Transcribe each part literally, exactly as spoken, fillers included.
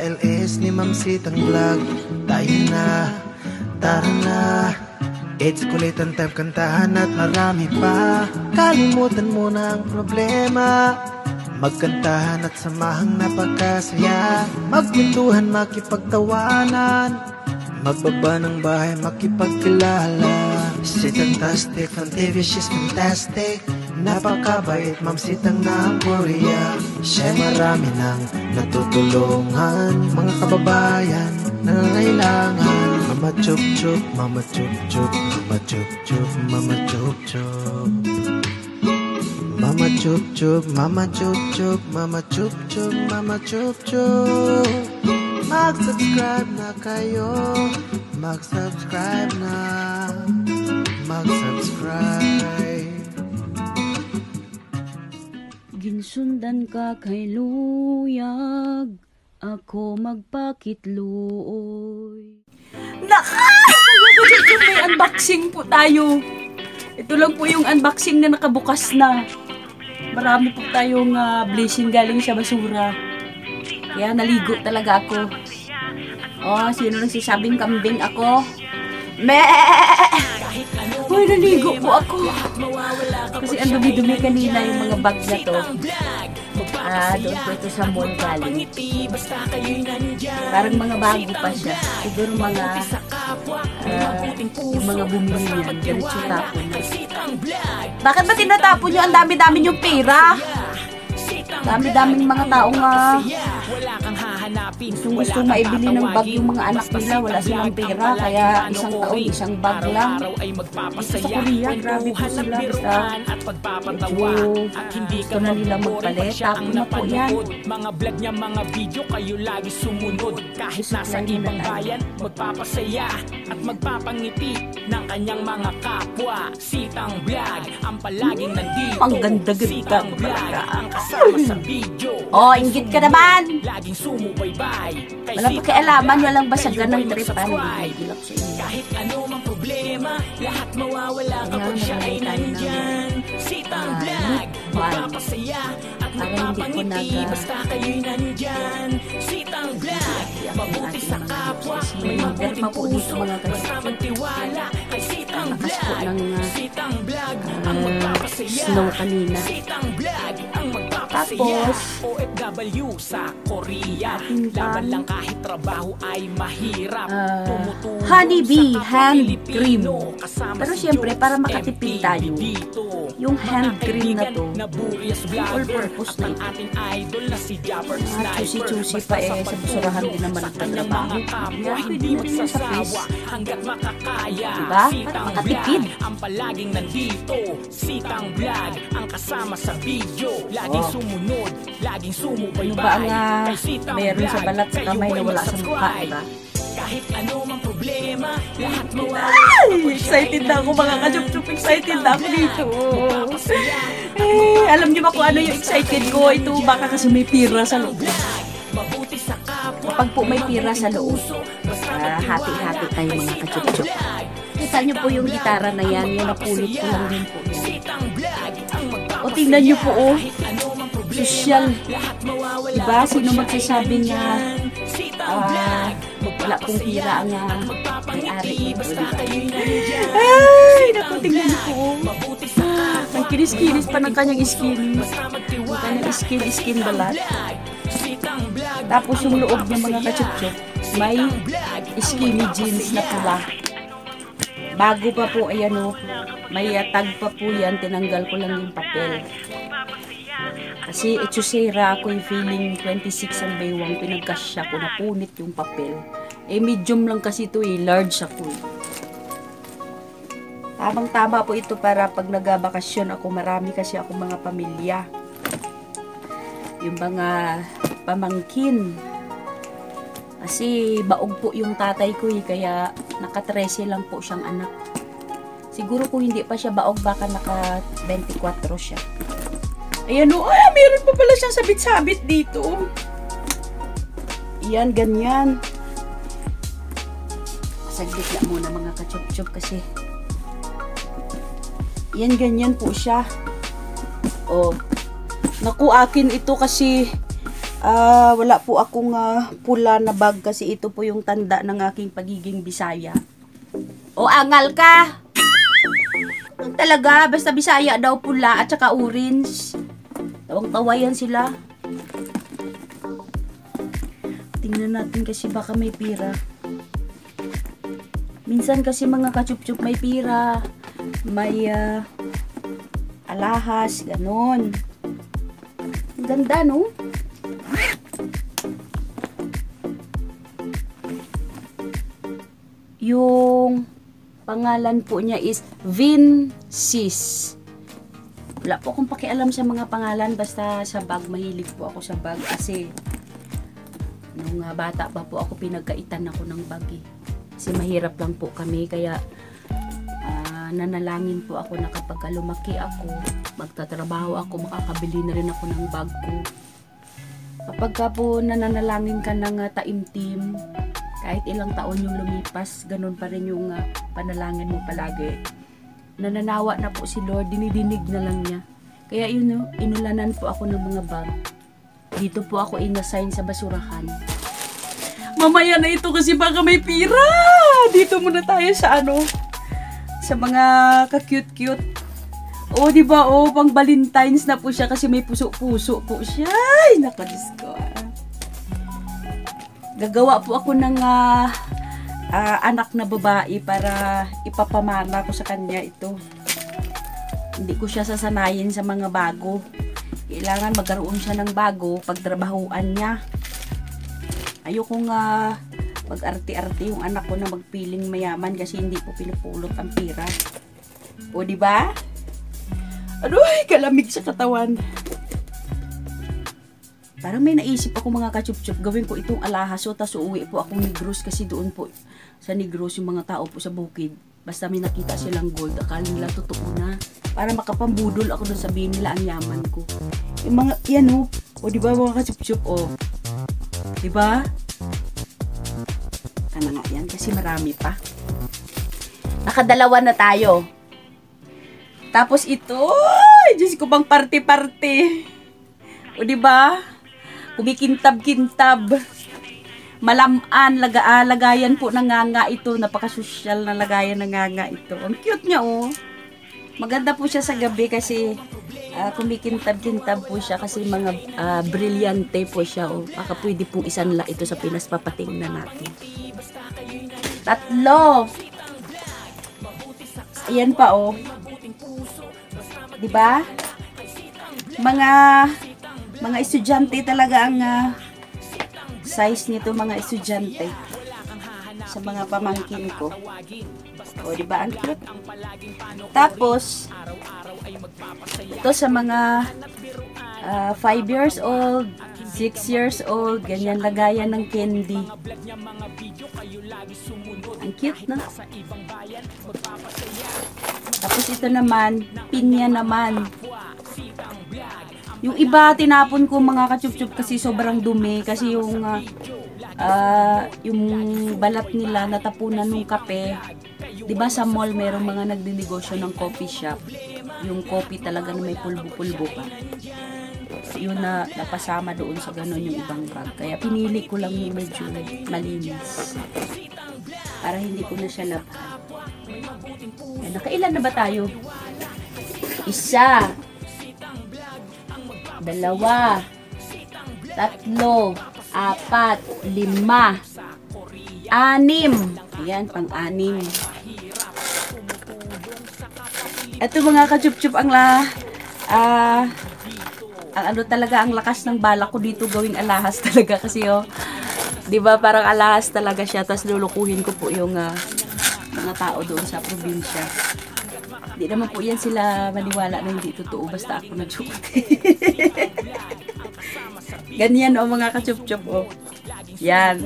L S ni Ma'am Sitang Vlog. Tayo na, tara na. It's kulitan time, kantahan at marami pa. Kalimutan mo na ang problema. Magkantahan at samahang napakasaya. Magkwentuhan, makipagtawanan. Magbaba ng bahay, makipagkilala. Si Fantastic, Fan T V, she's fantastic. Napakabait, Ma'am Sitang na ang Korea. Siya marami nang natutulungan. Mga kababayan na nangailangan. Mama Chup Chup, Mama Chup Chup, Mama Chup Chup, Mama Chup Chup. Mama Chup Chup, Mama Chup Chup, Mama Chup Chup, Mama Chup Chup. Mag-subscribe na kayo, mag-subscribe na, mag-subscribe. Ginsundan ka kay luyag, ako magpakitluoy. Naka! May unboxing po tayo. Ito lang po yung unboxing na nakabukas na. Marami po tayong uh, blessing galing sa basura. Kaya naligo talaga ako. Oh, sino nagsasabing kambing ako? Me! Uy, naligo po ako. Kasi ang dumi-dumi kanina yung mga bag na to. Ah, doon po ito sa mall galing. Parang mga bago pa siya. Siguro mga uh, yung mga bumili yan. Diretso tapon na. Bakit ba tinatapon nyo? Ang dami-dami yung pera. Dami-daming mga taong uh, gusto maibili ng bag yung mga anak nila. Wala silang pera. Kaya isang taon, isang bag lang. Dito sa Korea, grabe po sila. Basta medyo gusto na nila magpalit. Tapos na po yan. Mga vlog niya, mga video, kayo lagi sumunod. Kahit nasa ibang bayan, magpapasaya at magpapangiti ng kanyang mga kapwa. Sitang Vlog, ang palaging nandito. Ang ganda-ganda. Sitang Vlog, ang kasama sa video. Oh, inggit ka naman. Laging sumubaybay. Walang pakialaman, walang basagan ng tripan. Kahit ano mang problema, lahat mawawala kapag siya ay nandyan. Sitang Vlog, magpapasaya at magpapangiti basta kayo'y nandyan. Sitang Vlog, mabuti sa kapwa, may mabuting puso, basta magtiwala kay Sitang Vlog. Sitang Vlog, ang magpapasaya. Snow kanina. Sitang Vlog, ang magpapasaya. Tapos, O F W sa Korea, laban lang kahit trabaho ay mahirap. Uh, honeybee hand cream. Pero syempre, para makatipid tayo, yung hand cream na to, all purpose na ito. Ah, chusi-chusi pa eh, sa basurahan din naman ang trabaho. Yan, pwede mo rin sa face. Diba? Para makatipid. Ang palaging nandito, Sitang Vlog, ang kasama sa video. Laging sumunod, laging sumubaybay. Ano ba ang uh, meron sa balat sa kamay na wala sa mukha, diba? Kahit ano mang problema, lahat mawawala. Ay, excited na ako mga ka-chup-chup. Excited na ako dito. Eh, alam niyo ba kung ano yung excited ko? Ito baka kasi may pira sa loob. Kapag po may pira sa loob, uh, hati-hati tayo mga ka-chup-chup. Kita niyo po yung gitara na yan, yung napulot ko lang din po yan. O tingnan niyo po oh, social. Diba? Sino magsasabing na uh, wala pong pira ang uh, may-ari nito. Ay, naku, tingnan niyo po oh. Ang kinis-kinis pa ng kanyang skin. Ang kanyang skin-skin balat. Tapos yung loob ng mga ka-chup-chup, may skinny jeans na pula. Bago pa po, ayan o, may tag pa po yan, tinanggal ko lang yung papel. Kasi etsusera ako yung feeling twenty-six ang baywang, pinagkasya ko, napunit yung papel. Eh, medium lang kasi ito eh, large ako eh. Tamang-tama po ito para pag nagabakasyon ako, marami kasi ako mga pamilya. Yung mga pamangkin. Kasi baog po yung tatay ko eh, kaya naka-trese lang po siyang anak. Siguro kung hindi pa siya baog, baka naka-twenty-four siya. Ayan o, ay, meron pa pala siyang sabit-sabit dito. Ayan, ganyan. Saglit lang muna mga ka-chup-chup kasi. Ayan, ganyan po siya. O, naku, akin ito kasi Ah, wala po akong ah, pula na bag kasi ito po yung tanda ng aking pagiging Bisaya. O angal ka! Ang talaga, basta Bisaya daw pula at saka orange. Tawang-tawayan sila. Tingnan natin kasi baka may pira. Minsan kasi mga kachup-chup may pira, may uh, alahas, ganon. Ang ganda, no? Yung pangalan po niya is Vincis. Wala po akong pakialam sa mga pangalan, basta sa bag, mahilig po ako sa bag kasi nung uh, bata pa po ako, pinagkaitan ako ng bag eh. Kasi mahirap lang po kami, kaya uh, nanalangin po ako na kapag lumaki ako, magtatrabaho ako, makakabili na rin ako ng bag ko. Kapag ka po nananalangin ka ng uh, taimtim, kahit ilang taon yung lumipas, ganun pa rin yung uh, panalangin mo palagi. Nananawa na po si Lord, dinidinig na lang niya. Kaya yun, no, inulanan po ako ng mga bag. Dito po ako inassign sa basurahan. Mamaya na ito kasi baka may pira. Dito muna tayo sa ano, sa mga ka-cute-cute. O, di ba? O, pang Valentine's na po siya kasi may puso-puso po siya. Ay, nakadis ko. Gagawa po ako ng uh, uh, anak na babae para ipapamana ko sa kanya ito. Hindi ko siya sasanayin sa mga bago. Kailangan magkaroon siya ng bago pagtrabahuan niya. Ayokong uh, mag-arte-arte yung anak ko na magpiling mayaman kasi hindi po pinupulot ang pira. O, di ba? Aduh, kalamig sa katawan. Parang may naisip ako mga kachup-chup, gawin ko itong alahas, so tas uuwi po akong Negros kasi doon po sa Negros yung mga tao po sa bukid. Basta may nakita silang gold, akala nila totoo na. Para makapambudol ako doon, sabihin nila ang yaman ko. Yung mga, yan o, o diba mga kachup-chup, o. Diba? Ano nga yan, kasi marami pa. Nakadalawa na tayo. Tapos ito, ay, Diyos ko bang party-party. O diba? Kumikintab-kintab. Malaman, laga, lagayan po ng nganga ito. Napaka-social na lagayan ng nganga ito. Ang cute niya, oh. Maganda po siya sa gabi kasi uh, kumikintab-kintab po siya kasi mga uh, brilyante po siya, oh. Baka pwede pong isanla ito sa Pinas, papatingnan natin. Tatlo. Ayan pa, oh. Diba? Mga mga estudyante talaga ang uh, size nito, mga estudyante sa mga pamangkin ko. O, diba? Ang cute. Tapos ito sa mga five uh, years old, six years old, ganyan lagayan ng candy. Ang cute, no? Tapos ito naman, pinya naman. Yung iba, tinapon ko mga kachup-chup kasi sobrang dumi. Kasi yung, uh, uh, yung balat nila natapunan ng kape. Diba sa mall, merong mga nagdinegosyo ng coffee shop. Yung coffee talaga na may pulbo-pulbo pa. Yun na napasama doon sa ganon yung ibang bag. Kaya pinili ko lang yung medyo malinis. Para hindi ko na siya labhan. Yan, nakailan na ba tayo? Isa. Dalawa, tatlo, apat, lima, anim. Ayan, pang-anim. Ito mga kachup-chup ang la, ah, uh, ang ano talaga, ang lakas ng bala ko dito gawing alahas talaga kasi oh, di ba parang alahas talaga siya, tapos lulukuhin ko po yung uh, mga tao doon sa probinsya. Hindi naman po yan sila maniwala na hindi totoo, basta ako nag-joke. Ganyan o oh, mga kachup-chup o. Oh. Yan.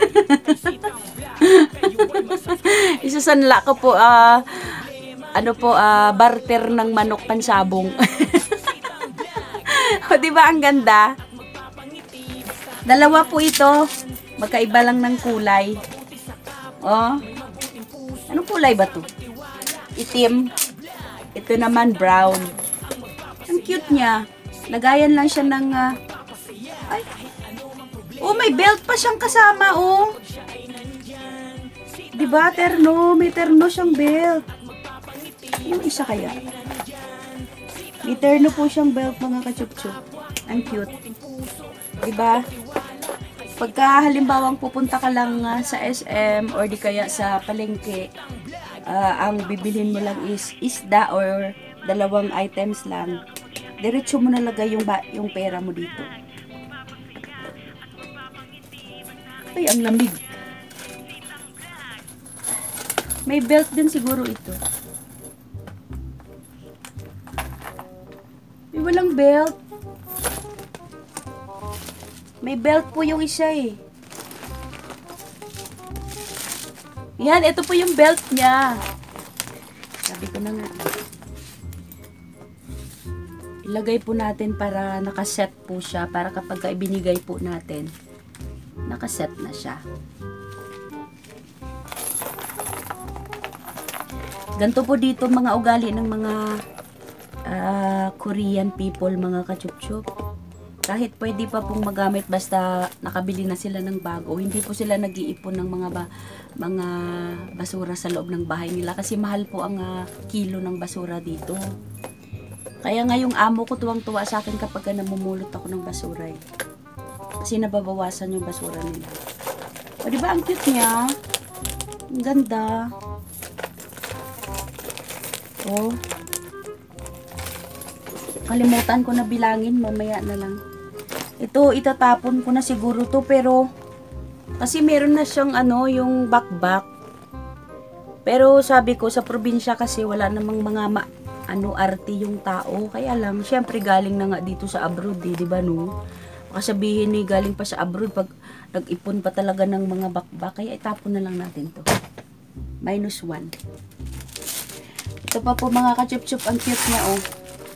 Isusanla ko po, uh, ano po, uh, barter ng manok pansabong. O diba ang ganda? Dalawa po ito. Magkaiba lang ng kulay. O. Anong kulay ba to? Itim. Ito naman brown. Ang cute niya. Lagayan lang siya ng uh, ay, Oh, may belt pa siyang kasama, oh. Diba, terno? May terno siyang belt. Yung isa kaya? May terno po siyang belt, mga kachup-chup. Ang cute. Diba? Pagka halimbawang pupunta ka lang uh, sa S M or di kaya sa palengke, uh, ang bibilhin mo lang is isda or dalawang items lang. Diretso mo nalagay yung, ba yung pera mo dito. Ay, ang lamig. May belt din siguro ito. May walang belt. May belt po yung isa eh. Yan, ito po yung belt niya. Sabi ko na nga. Ilagay po natin para nakaset po siya. Para kapag ibinigay po natin, nakaset na siya. Ganito po dito mga ugali ng mga uh, Korean people, mga kachup-chup. Kahit pwede pa pong magamit basta nakabili na sila ng bago, hindi po sila nag-iipon ng mga ba, mga basura sa loob ng bahay nila kasi mahal po ang uh, kilo ng basura dito. Kaya nga yung amo ko tuwang-tuwa sa akin kapag namumulot ako ng basura eh. Kasi nababawasan yung basura nila. O diba ang cute niya? Ang ganda. Oh. Kalimutan ko na bilangin, mamaya na lang. Ito, itatapon ko na siguro to, pero kasi meron na siyang ano, yung bakbak. Pero sabi ko, sa probinsya kasi wala namang mga ma ano, arty yung tao. Kaya lang, syempre galing na nga dito sa abroad, eh, di ba no? Makasabihin ni galing pa sa abroad pag nag-ipon pa talaga ng mga bakbak. Kaya itapon na lang natin to. Minus one. Ito pa po mga kachup-chup, ang cute niya oh.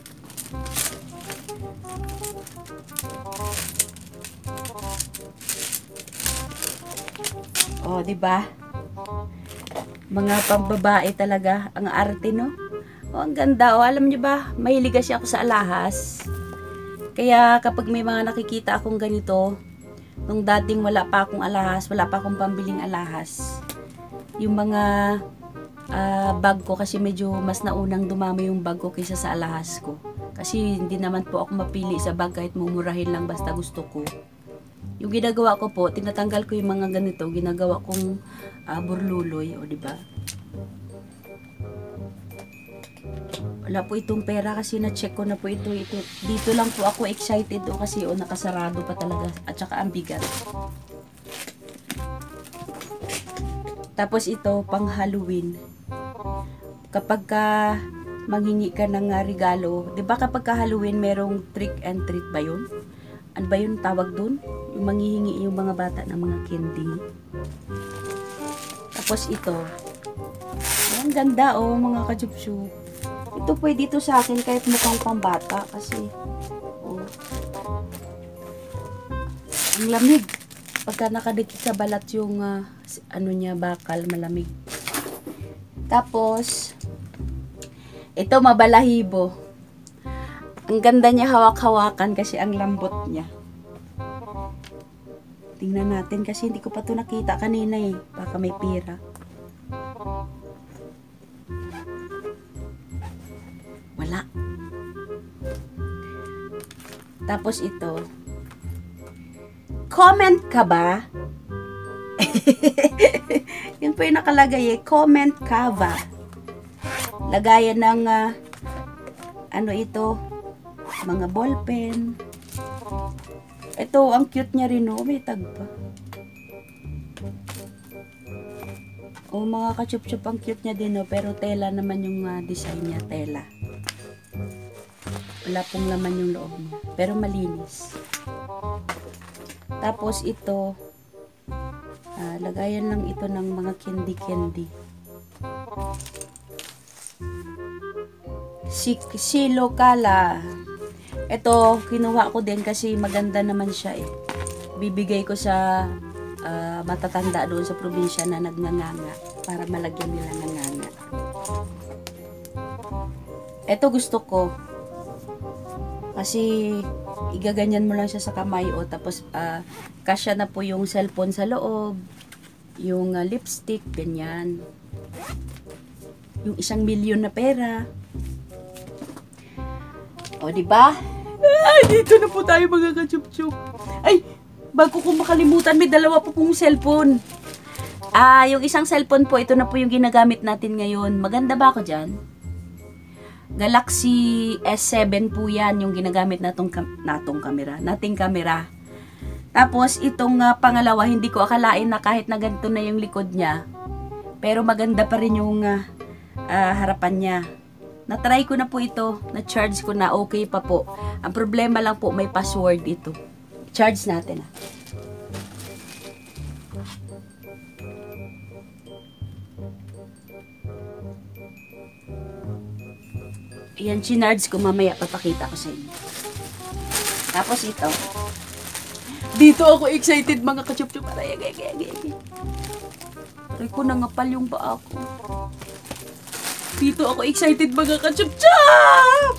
Oh, di ba? Mga pambabae talaga ang arte, no? Oh, ang ganda oh. Alam niyo ba, mahilig kasi ako sa alahas. Kaya kapag may mga nakikita akong ganito, nung dating wala pa akong alahas, wala pa akong pambiling alahas. Yung mga uh, bag ko kasi medyo mas naunang dumami yung bag ko kaysa sa alahas ko. Kasi hindi naman po ako mapili sa bag kahit mumurahin lang basta gusto ko. Yung ginagawa ko po, tinatanggal ko yung mga ganito, ginagawa kong uh, burluloy, o di ba? Wala po itong pera kasi na-check ko na po ito, ito. Dito lang po ako excited o kasi o nakasarado pa talaga at saka ang bigat. Tapos ito pang Halloween. Kapag ka manghingi ka ng uh, regalo, 'di ba kapag ka Halloween merong trick and treat ba 'yun? Ano ba 'yung tawag doon? Yung manghihingi yung mga bata ng mga candy. Tapos ito. Ang ganda oh, mga kachup-chup. Ito pwede ito sa akin kahit mukhang pambata kasi oh. Ang lamig. Pagka nakadikit sa balat yung uh, ano niya, bakal, malamig. Tapos ito mabalahibo. Ang ganda niya hawak-hawakan kasi ang lambot niya. Tingnan natin kasi hindi ko pa ito nakita kanina eh. Baka may pira. Wala. Tapos ito. Comment ka ba? Yun po yung nakalagay eh. Comment ka ba? Lagayan ng uh, ano ito? Mga ballpen. Ito, ang cute niya rin oh. May tag pa. Oh, mga kachup-chup, ang cute niya din oh. Pero tela naman yung uh, design niya. Tela. Wala pong laman yung loob niya. Pero malinis. Tapos ito, uh, lagayan lang ito ng mga candy-candy. Si, si Lokala. Ito, kinuha ko din kasi maganda naman siya eh. Bibigay ko sa uh, matatanda doon sa probinsya na nagnanganga para malagyan nila ng nganga. Ito gusto ko. Kasi igaganyan mo lang siya sa kamay o tapos uh, kasya na po yung cellphone sa loob, yung uh, lipstick, ganyan. Yung isang milyon na pera. O, di ba? Ay, dito na po tayo mga kachup-chup. Ay, bago ko makalimutan, may dalawa po pong cellphone. Ah, yung isang cellphone po, ito na po yung ginagamit natin ngayon. Maganda ba ako dyan? Galaxy S seven po yan, yung ginagamit natong, kam natong camera, nating camera. Tapos, itong uh, pangalawa, hindi ko akalain na kahit na ganito na yung likod niya. Pero maganda pa rin yung uh, uh, harapan niya. Na-try ko na po ito. Na-charge ko na. Okay pa po. Ang problema lang po, may password ito. Charge natin ah. Ayan, chinarge ko. Mamaya papakita ko sa inyo. Tapos ito. Dito ako excited mga kachup-chup. Aray, agay, agay, agay. Aray ko, nangapal yung paa ko. Dito ako excited mga kachup-chup!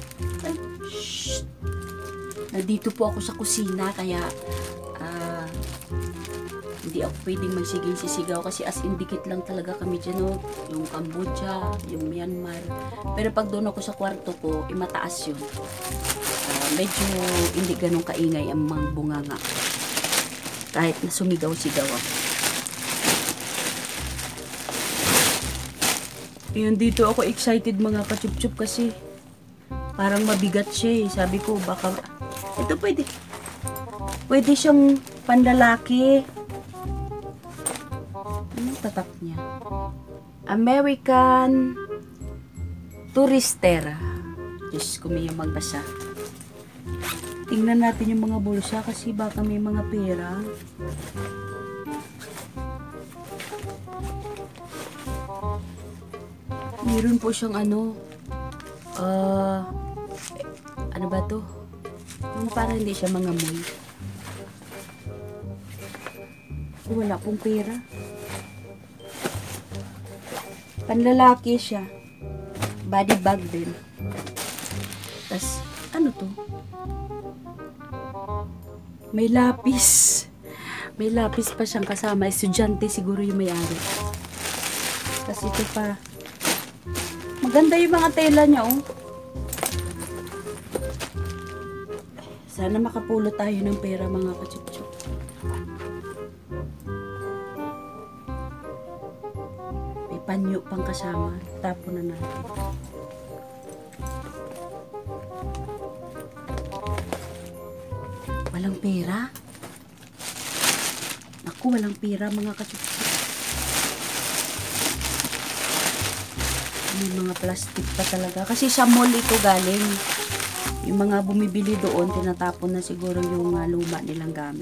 Nandito po ako sa kusina kaya uh, hindi ako pwedeng magsiging-sisigaw kasi as in dikit lang talaga kami dyan, no? Yung Cambodia, yung Myanmar. Pero pag doon ako sa kwarto ko, imataas yun. Uh, medyo hindi ganun kaingay ang mga bunganga. Kahit na sumigaw-sigaw ako. Ayan, dito ako excited mga kachup-chup kasi parang mabigat siya eh. Sabi ko baka ito pwede pwede siyang panlalaki. Ano tatak niya? American Touristera. Diyos ko, may magbasa. Tingnan natin yung mga bulsa kasi baka may mga pera. Meron po siyang ano, uh, ano ba to? Yung para hindi siya mangamoy. Wala pong pera. Panlalaki siya. Body bag din. Tas, ano to? May lapis. May lapis pa siyang kasama. Estudyante siguro yung may-ari. Tas ito pa. Maganda yung mga tela niya, oh. Sana makapulot tayo ng pera, mga kachup-chup. May panyo pang kasama. Tapon na natin. Walang pera? Naku, walang pera, mga kachup-chup. May mga plastic pa talaga. Kasi sa mall ito galing. Yung mga bumibili doon, tinatapon na siguro yung uh, luma nilang gamit.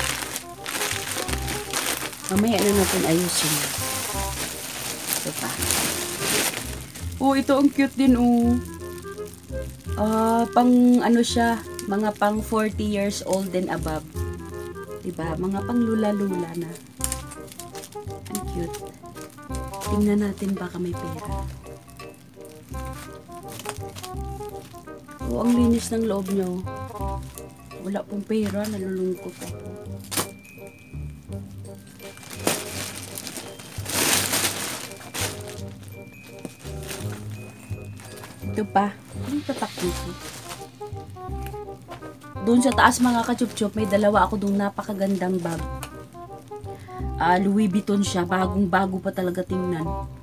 Mamaya na natin ayusin. Ito pa. Oh, ito ang cute din, oh. Uh, pang ano siya, mga pang forty years old and above. Diba? Mga pang lula-lula na. Ang cute. Tingnan natin baka may pera. Oh, ang linis ng loob niyo. Wala pong pera, nalulungkot ako. Ito pa. Anong tatak nito? Doon sa taas mga kachup-chup, may dalawa ako doon napakagandang bag. Uh, Louis Vuitton siya. Bagong-bago pa talaga tingnan.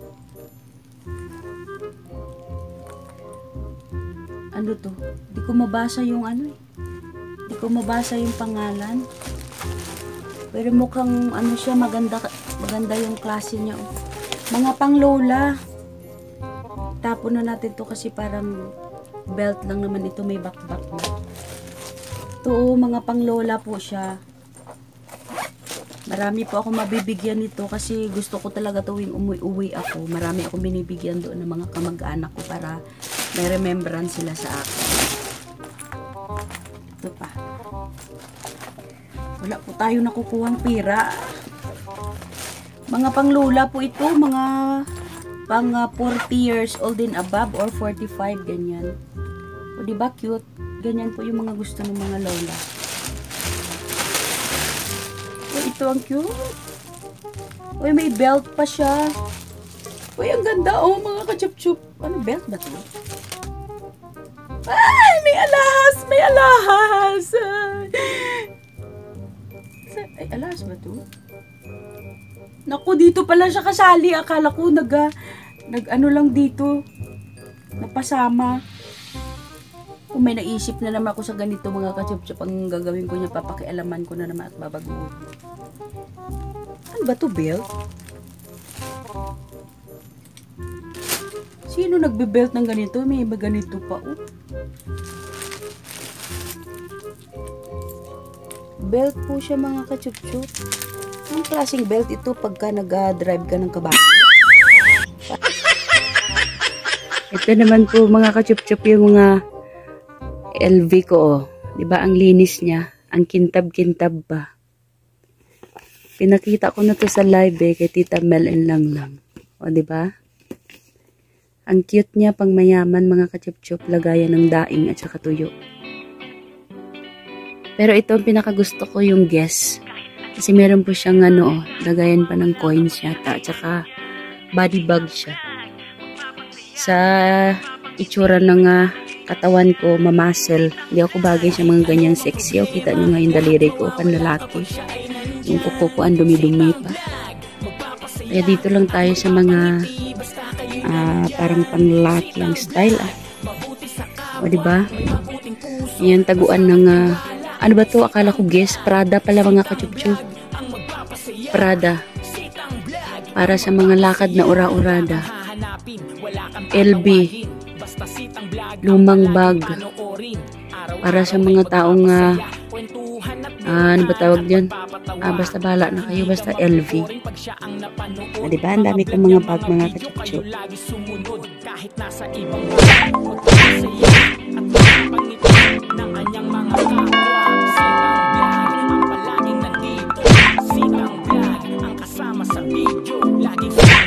Ano to? Di ko mabasa yung ano eh. Di ko mabasa yung pangalan. Pero mukhang ano siya, maganda, maganda yung klase niya. Oh. Mga pang lola. Tapon na natin to kasi parang belt lang naman ito, may back-back na. Ito oh, mga pang lola po siya. Marami po ako mabibigyan nito kasi gusto ko talaga tuwing umuwi-uwi ako. Marami ako binibigyan doon ng mga kamag-anak ko para may remembrance sila sa akin. Ito pa. Wala po tayo nakukuhang pera. Mga panglula po ito. Mga pang uh, forty years old and above or forty-five, ganyan. O diba cute? ganyan po yung mga gusto ng mga lola. Uy, ito ang cute. Uy, may belt pa siya. Uy, ang ganda. Oh, mga kachup-chup. Ano, belt ba ito? Ay, may alahas! May alahas! Ay, alahas ba ito? Naku, dito pala siya kasali. Akala ko nag, nag ano lang dito. Napasama. Kung may naisip na naman ako sa ganito mga kachup-chup, ang gagawin ko niya, papakialaman ko na naman at babaguhin. Ano ba ito, belt? Sino nagbe-belt ng ganito? May iba ganito pa, oh. Belt po siya mga kachup-chup. Ang klaseng belt ito pagka nag-drive ka ng kabayo. Ito naman po mga kachup-chup yung mga L V ko, oh. Diba ang linis niya? Ang kintab-kintab ba? Pinakita ko na to sa live eh, kay Tita Mel and Lang Lang. O, diba? Ang cute niya, pang mayaman mga kachup-chup, lagayan ng daing at saka tuyo. Pero ito ang pinakagusto ko yung guess. Kasi meron po siyang ano, lagayan pa ng coins yata, at saka body bag siya. Sa itsura ng uh, katawan ko, mamasel. Hindi ako bagay sa mga ganyang sexy. O, kita nyo nga yung daliri ko, panlalaki. Yung kuko ko, ang dumi-dumi pa. Kaya dito lang tayo sa mga uh, parang panlalaki ang style, ah. O, diba? Yan, taguan ng, uh, ano ba to? Akala ko guess, Prada pala mga kachup-chup. Prada. Para sa mga lakad na ura-urada. L B. Lumang bag. Para sa mga taong uh, uh, ano ba tawag dyan? Ah, basta bala na kayo, basta L V. Ah, diba? Ang dami kong mga bag, mga kachup-chup. Ang kasama sa video, laging